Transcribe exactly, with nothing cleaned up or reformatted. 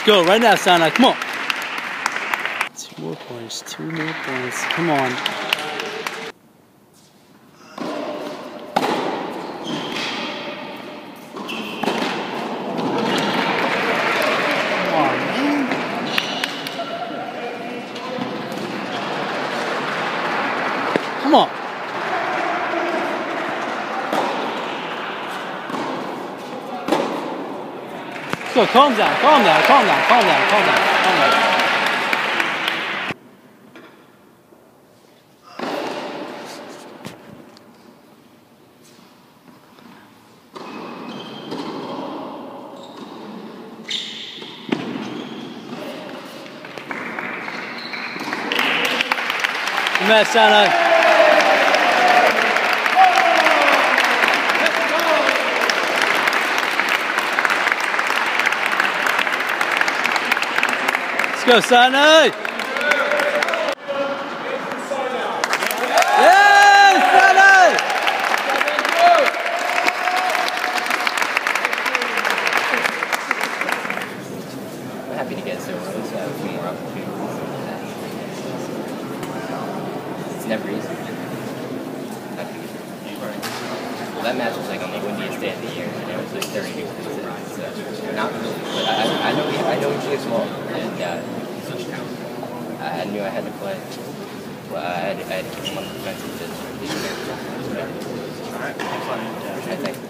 go right now, Sinai. Come on. Two more points. Two more points. Come on. Come on. Go, calm down, calm down, calm down, calm down, calm down, calm down. Good match, Sinai. Go, Sinai! Yes, Sinai! I'm happy to get so close to have a few more opportunities. It's never easy. Well, that match was like on the windiest day of the year, and it was like thirty degrees. So not really, but I, I know he, I know he plays well, and uh, I knew I had to play. Well, I had, I had to keep him on the defensive. All right, have fun. I think.